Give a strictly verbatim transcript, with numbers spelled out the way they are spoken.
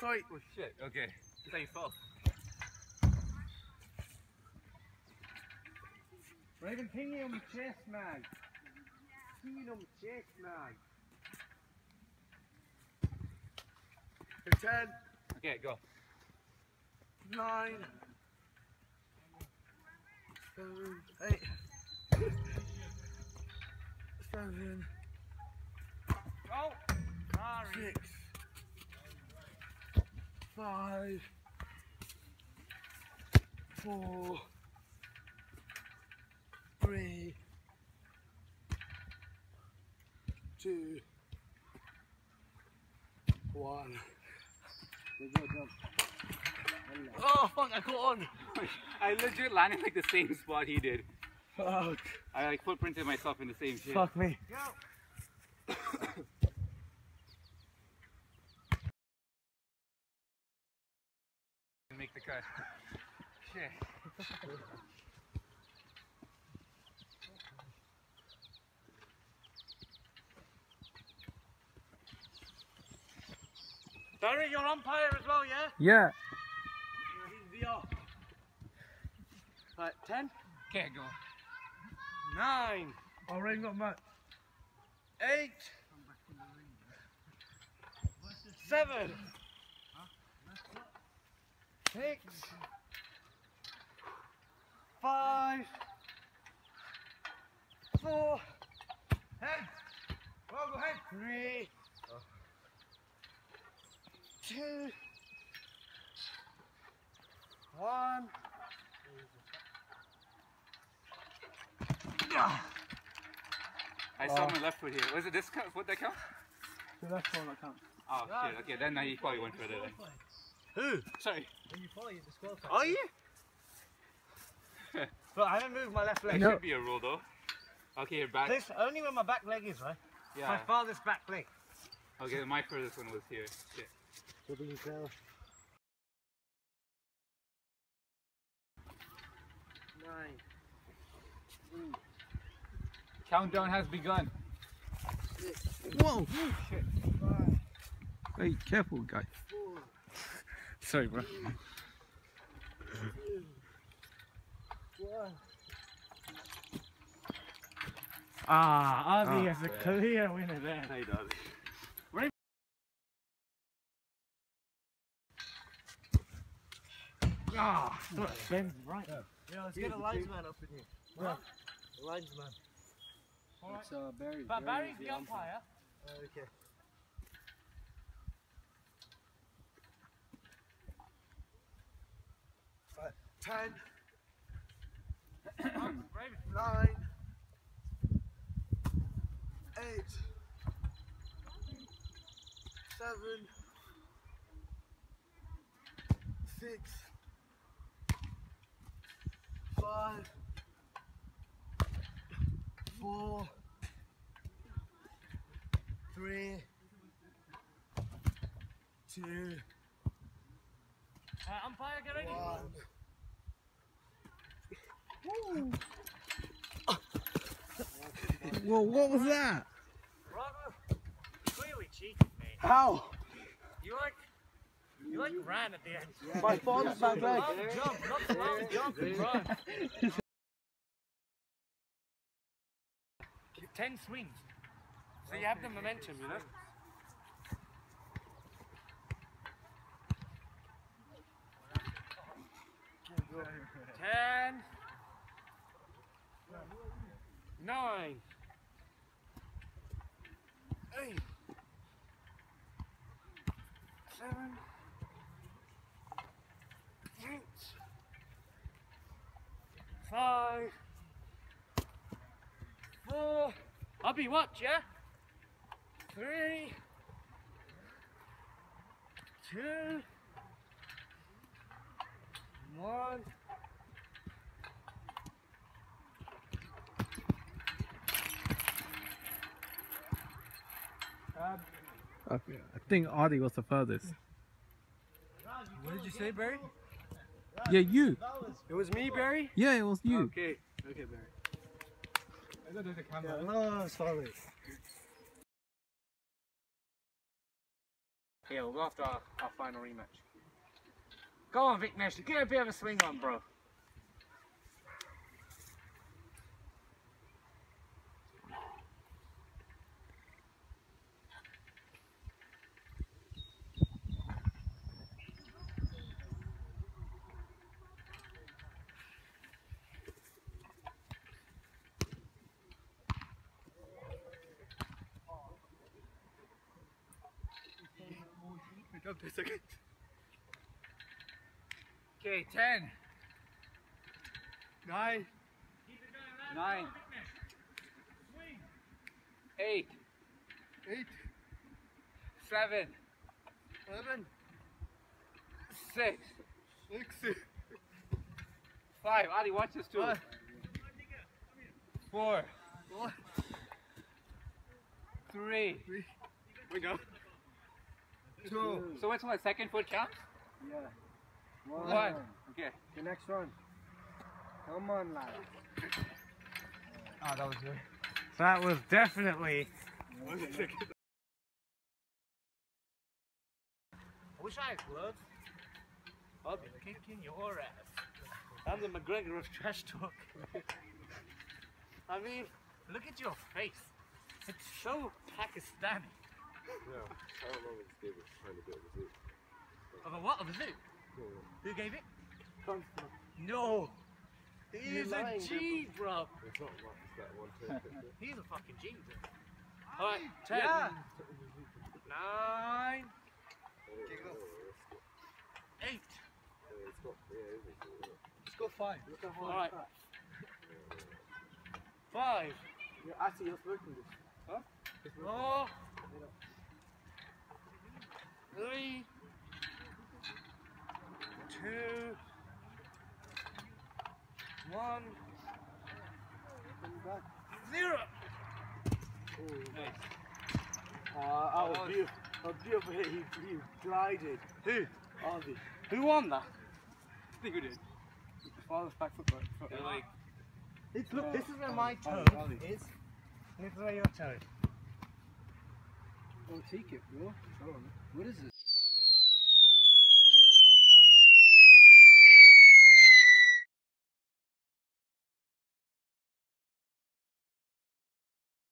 sorry. Oh shit, okay. It's like you fell. Raven, ping you on my chest, man. Ping you on my chest, man. Ten. Okay, go. Nine. Seven. Eight. Seven. Oh! Sorry. Six. Five. Four. Three. Two. One. Oh fuck, I caught on! I legit landed like the same spot he did. Fuck. I like footprinted myself in the same shit. Fuck me. Go! Make the cut. Shit. Barry, you're umpire as well, yeah? Yeah. He's V R. Right, ten. Okay, go. Nine. I already got much. Eight. Seven. Six. Five. Four. Head. Go, go ahead. Three. Two. One. I saw my left foot here. Was it this count? What that count? The left one, I can't. Oh shit, okay, then now he probably went further then. Who? Sorry. When you follow, you're disqualified. Are you? But I haven't moved my left leg. That No. should be a rule though. Okay, you're back. This only where my back leg is, right? Yeah. My farthest back leg. Okay, my furthest one was here. Shit. Nine. Countdown has begun. Whoa! Shit. Five. Hey, careful, guys. Four. Sorry, bro. Two. One. Ah, Avi Ah, is a clear winner there. Hey, does. Ah, Ben's right. Yeah, let's get a linesman up in here. Yeah. A linesman. It's uh, Barry. But Barry's the umpire. Uh, okay. Five, ten. Nine. Eight. Seven. Six. Five. Four. Three. Two. Uh, umpire, get ready. One. Whoa, what was that? Bravo. Clearly cheated, mate. How? You like, you like ran at the end. My farthest back leg. Long jump, not the long jump and run. Ten swings. So you have the momentum, you know? Ten. Nine. Eight. Seven. Six. Five. Four. Abby, watch, yeah? Three. Two. One. Okay, I think Audie was the furthest. What did you say, Barry? Yeah, you. It was me, Barry? Yeah, it was you. Okay. Okay, Barry. I thought there's a camera. Yeah, no, sorry. Here, we'll go after our, our final rematch. Go on, Viknesh, get a bit of a swing on, bro. Okay, ten. Nine. Nine. Eight. Eight. Seven. Seven. Six. Six. Five. Adi, watch this too. Five. Four. Four. Three. Three. We go. Two. So what's my second foot count? Yeah. One. One. Okay. The next one. Come on, lad. Oh, that was good. That was definitely. I wish I had gloves. I'll be kicking your ass. I'm the McGregor of trash talk. I mean, look at your face. It's so Pakistani. Yeah, I remember this gave it trying to get the zoo. Of a what? Of a zoo? Yeah, Who gave it? yeah. No. He You're is lying, a G, bro. It's not like it's that one take. He's a fucking G. Alright, ten. Yeah. Nine. Eight. It's got, yeah, it is. Let's go five. Look at how Alright. it's Five. Yeah, I see you're smoking this. Four. Three. Two. One. Zero. Uh, that was beautiful. A beautiful hit. He, he glided. Who? Ardy. Who won that? I think we did. Father's back foot. foot. They're like, It's, look, this is where my toe Ardy. is. This is where your toe is. Oh, take it, bro. What is this?